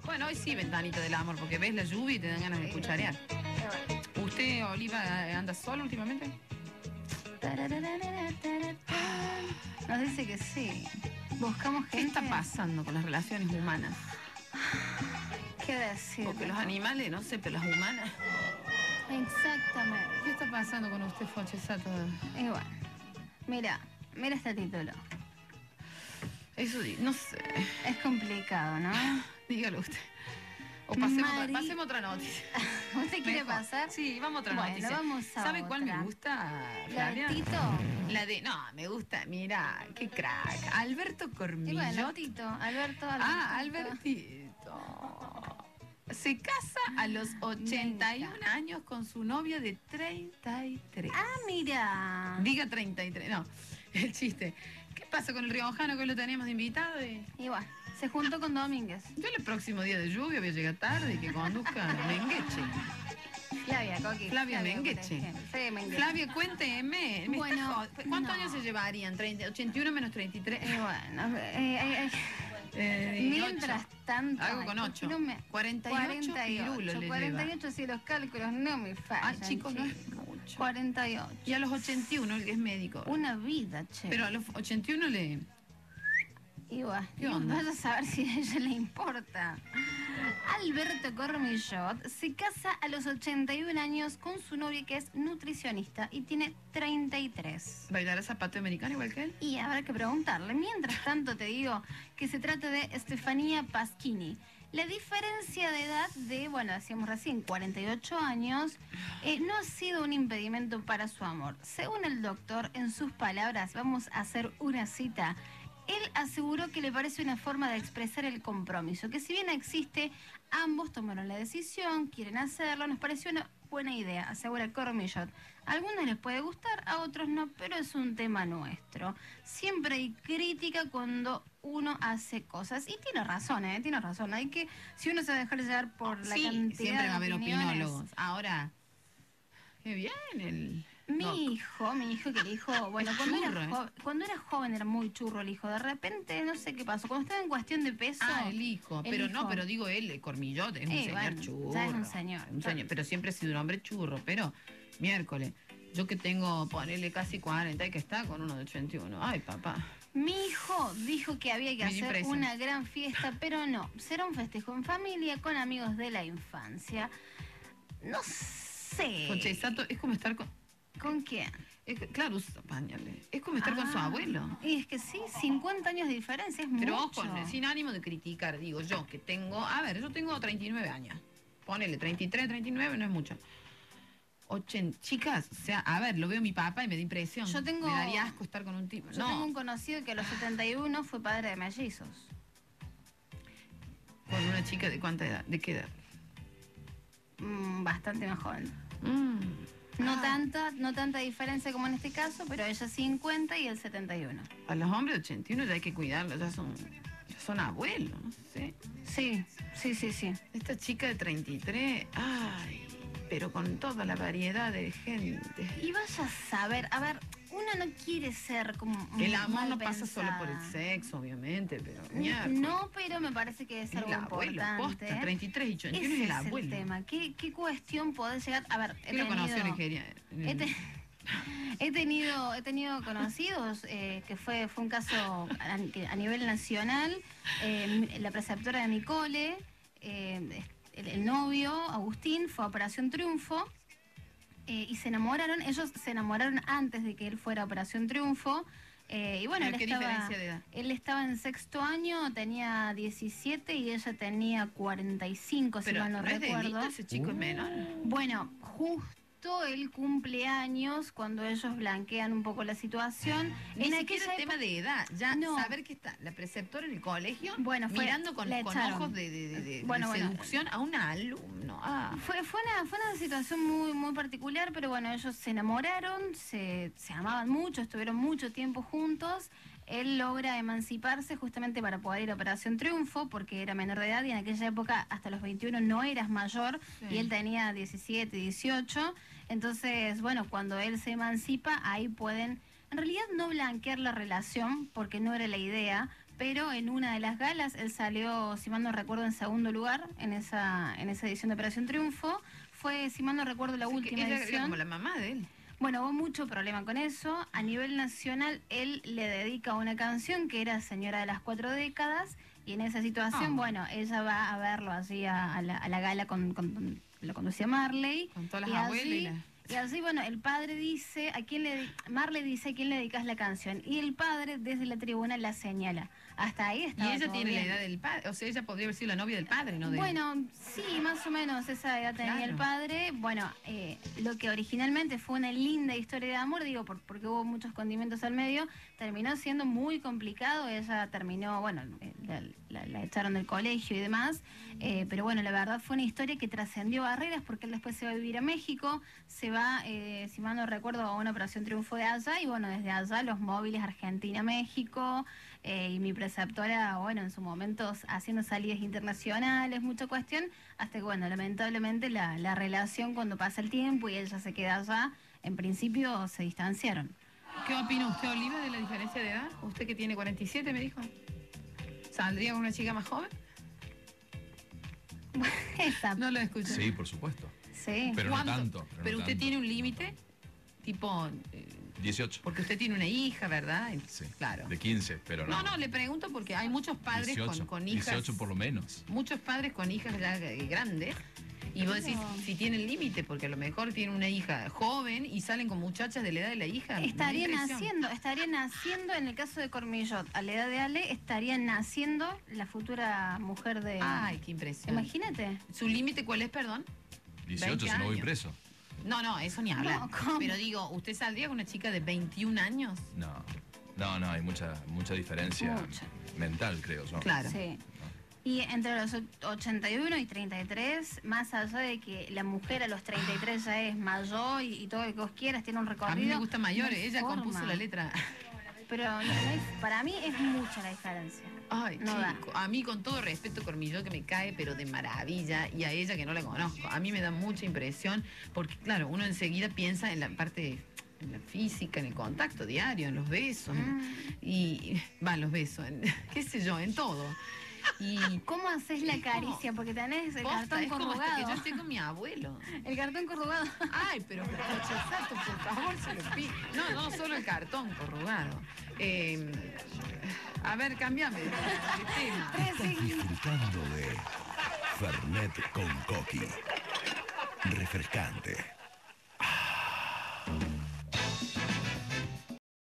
Bueno, hoy sí, ventanita del amor, porque ves la lluvia y te dan ganas de cucharear. ¿Usted, Oliva, anda solo últimamente? Nos dice que sí. Buscamos ¿Qué gente. está pasando con las relaciones humanas? ¿Qué decir? Porque los animales, no sé, pero las humanas. Exactamente. ¿Qué está pasando con usted, Fochesato? Y bueno, mira este título. Eso, no sé. Es complicado, ¿no? Dígalo usted. O pasemos otra noticia. ¿Usted quiere Mejor. pasar? Sí, vamos a otra Bueno, noticia. vamos a ¿Sabe cuál me otra. gusta, ¿La de Flavia? Tito? La de... No, me gusta, mira, qué crack. Alberto Y Cormillot. bueno, Tito, Alberto. Ah, Albertito. Se casa a los 81 años con su novia de 33. Ah, mira. Diga 33, no, el chiste. ¿Qué pasa con el riojano que lo teníamos de invitado? Y bueno, se juntó con Domínguez. Yo el próximo día de lluvia voy a llegar tarde y que conduzca Mengueche. Flavia, Coqui. Flavia Mengueche. Sí, Mengueche. Flavia, cuénteme. Bueno, ¿Cuántos no. años se llevarían? 81 menos 33. Y bueno, mientras tanto... Hago con 8. No me... 48 pirulos le 48, si los cálculos no me fallan. Ah, chicos, no es mucho. 48. Y a los 81, el que es médico. Una vida, che. Pero a los 81 le... Y bueno, ¿Qué onda? vaya a saber si a ella le importa. Alberto Cormillot se casa a los 81 años con su novia que es nutricionista y tiene 33. ¿Bailará zapato americano igual que él? Y habrá que preguntarle. Mientras tanto te digo que se trata de Stefania Pasquini. La diferencia de edad de, bueno, decíamos recién, 48 años, no ha sido un impedimento para su amor. Según el doctor, en sus palabras, vamos a hacer una cita. Él aseguró que le parece una forma de expresar el compromiso, que si bien existe, ambos tomaron la decisión, quieren hacerlo, nos pareció una buena idea, asegura Cormillot. A algunos les puede gustar, a otros no, pero es un tema nuestro. Siempre hay crítica cuando uno hace cosas. Y tiene razón, tiene razón. Hay que, si uno se va a dejar llevar por la cantidad siempre va a haber de opiniones. opinólogos. Ahora, qué bien el... Mi hijo que el hijo, bueno, cuando era joven era muy churro el hijo. De repente, no sé qué pasó. Cuando estaba en cuestión de peso... Ah, el hijo. Pero digo él, el Cormillot, es un señor bueno, churro. ya es un señor. Pero siempre ha sido un hombre churro. Pero, miércoles, yo que tengo, ponerle casi 40 y que está con uno de 81. Ay, papá. Mi hijo dijo que había que Me dio hacer impresión. una gran fiesta, pero no. Será un festejo en familia, con amigos de la infancia. No sé. Fochesato, es como estar con... ¿Con quién? Claro, usa pañales. Es como estar con su abuelo. Y es que sí, 50 años de diferencia es Pero mucho. ojo, sin ánimo de criticar, digo yo que tengo... A ver, yo tengo 39 años. Ponele, 33, 39 no es mucho. 80, chicas, o sea, a ver, lo veo mi papá y me da impresión. Me daría asco estar con un tipo. Yo tengo un conocido que a los 71 fue padre de mellizos. Con una chica de cuánta edad, ¿de qué edad? Bastante más joven. No tanta diferencia como en este caso, pero ella 50 y él 71. A los hombres de 81 ya hay que cuidarlos, ya son abuelos, no sé. Sí. Esta chica de 33, ay, pero con toda la variedad de gente. Y vas a saber, a ver, uno no quiere ser como El amor mal no pasa solo pensada. por el sexo, obviamente, pero... No, pero me parece que es algo abuelo, importante. posta, 33 y 81 Ese es el es abuelo. el tema. ¿Qué cuestión podés llegar? A ver, ¿Qué lo conoció en Nigeria? He tenido conocidos, que fue un caso a nivel nacional. La preceptora de mi cole, el novio, Agustín, fue a Operación Triunfo. Y se enamoraron, ellos se enamoraron antes de que él fuera a Operación Triunfo. Y bueno, ¿Qué diferencia de edad? Él estaba en sexto año, tenía 17 y ella tenía 45, si mal no recuerdo. Delito, ese chico es menor. Bueno, justo el cumpleaños, cuando ellos blanquean un poco la situación. Ni siquiera el tema de edad, ya saber que está la preceptora en el colegio, mirando con ojos de seducción a un alumno. Fue una situación muy, muy particular, pero bueno, ellos se enamoraron, se amaban mucho, estuvieron mucho tiempo juntos. Él logra emanciparse justamente para poder ir a Operación Triunfo, porque era menor de edad y en aquella época hasta los 21 no eras mayor, y él tenía 17, 18. Entonces, bueno, cuando él se emancipa, ahí pueden, en realidad no blanquear la relación, porque no era la idea, pero en una de las galas él salió, si mal no recuerdo, en segundo lugar en esa edición de Operación Triunfo. Fue, si mal no recuerdo, la última ella edición. Era como la mamá de él. Bueno, hubo mucho problema con eso. A nivel nacional, él le dedica una canción que era Señora de las 4 décadas, y en esa situación, bueno, ella va a verlo así a la gala lo conducía Marley. Con todas las abuelas. Y así, bueno, el padre dice, Marley dice a quién le dedicas la canción, y el padre desde la tribuna la señala. Hasta ahí estaba. Y ella todo tiene bien. La edad del padre, o sea, ella podría haber sido la novia del padre, ¿no? Bueno, sí, más o menos esa edad tenía el padre. Bueno, lo que originalmente fue una linda historia de amor, digo, porque hubo muchos condimentos al medio, terminó siendo muy complicado. Ella terminó, bueno, la echaron del colegio y demás, pero bueno, la verdad fue una historia que trascendió barreras, porque él después se va a vivir a México, se va, si mal no recuerdo, a una Operación Triunfo de allá, y bueno, desde allá los móviles Argentina-México, y mi preceptora, bueno, en su momento haciendo salidas internacionales, mucha cuestión, hasta que, bueno, lamentablemente la relación, cuando pasa el tiempo y ella se queda allá, en principio se distanciaron. ¿Qué opina usted, Oliva, de la diferencia de edad? Usted que tiene 47, me dijo. ¿Saldría con una chica más joven? No lo escuché. Sí, por supuesto. Sí. Pero no tanto. Pero usted tiene un límite, tipo... 18. Porque usted tiene una hija, ¿verdad? Sí, claro. de 15, pero no. No, le pregunto porque hay muchos padres 18, con hijas... 18 por lo menos. Muchos padres con hijas ya grandes. Y vos decís, si tienen límite, porque a lo mejor tienen una hija joven y salen con muchachas de la edad de la hija. Estarían naciendo, en el caso de Cormillot, a la edad de Ale, estarían naciendo la futura mujer de... Ay, qué impresión. Imagínate. ¿Su límite cuál es, perdón? 18, si no voy preso. No, eso ni hablar. No, ¿cómo? Pero digo, ¿usted saldría con una chica de 21 años? No, hay mucha diferencia mental, creo yo. Claro. Sí. Y entre los 81 y 33, más allá de que la mujer a los 33 ya es mayor y todo lo que vos quieras, tiene un recorrido... A mí me gusta mayor, ella compuso la letra. Pero para mí es mucha la diferencia. Ay, chico, a mí con todo respeto, Cormillot, que me cae, pero de maravilla, y a ella que no la conozco. A mí me da mucha impresión, porque claro, uno enseguida piensa en la parte... en la física, en el contacto diario, en los besos, en los besos, qué sé yo, en todo. Y ¿cómo haces la caricia? Porque tenés el cartón corrugado. Es como que yo estoy con mi abuelo. El cartón corrugado. Ay, pero Exacto, por favor, se lo pido. No, solo el cartón corrugado. A ver, cambiame de tema. Estás disfrutando de Fernet con Coqui. Refrescante.